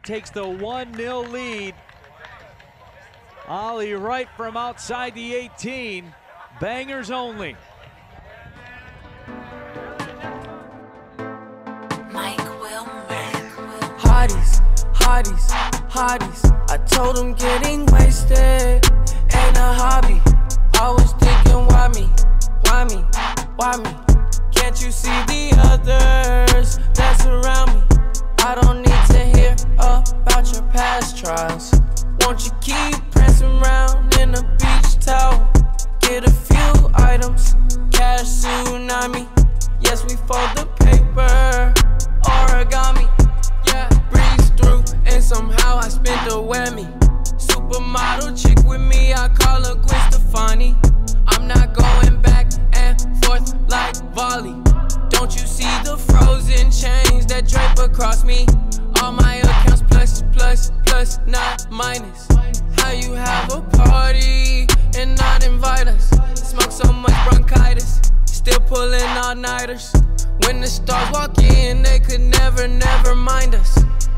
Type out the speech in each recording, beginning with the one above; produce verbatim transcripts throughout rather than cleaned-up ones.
takes the one nil lead. Ollie Wright from outside the eighteen. Bangers only. Hotties, hotties, hotties. I told them getting wasted ain't a hobby. I was thinking, why me, why me, why me? Can't you see the others that surround me? I don't need to hear about your past trials. Won't you keep prancing around in a beach towel? Get a few items, cash tsunami. Yes, we fold the paper, origami. Yeah, breeze through, and somehow I spent the whammy. Supermodel chick with me, I call her Gwen Stefani. I'm not going back and forth like volley. Don't you see the frozen chains that drape across me? All my accounts plus, plus, plus, not minus. How you have a party and not invite us? Smoke so much bronchitis, still pulling all-nighters. When the stars walk in, they could never, never mind us.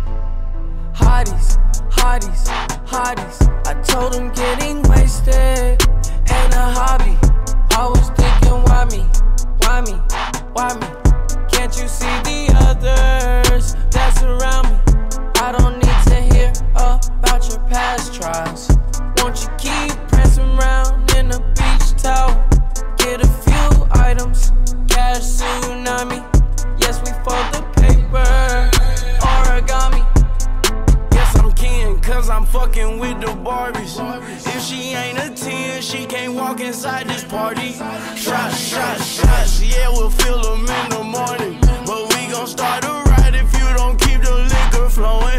Hotties, hotties, hotties. I told them getting wasted ain't a hobby. I was thinking, why me, why me, why me? Can't you see the others that surround me? I don't need to hear about your past trials. Won't you keep prancing around in a beach towel? Get a few items, cash tsunami. Yes, we fold the paper, origami. Yes, I'm kin, cause I'm fucking with the Barbies. If she ain't a ten, she can't walk inside this party. Shots, shots, shots, yeah, we'll fill them in the morning. But we gon' start a riot if you don't keep the liquor flowing.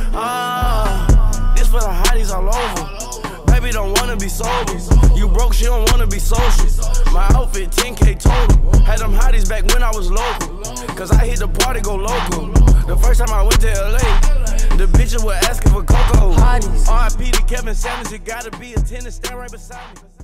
Ah, this for the hotties all over. Baby don't wanna be sober. You broke, she don't wanna be social. My outfit ten K total. Had them hotties back when I was local. Cause I hit the party, go local. The first time I went to L A, the bitches were asking for cocoa. R I P to Kevin Samuels, it gotta be a tennis stand right beside me.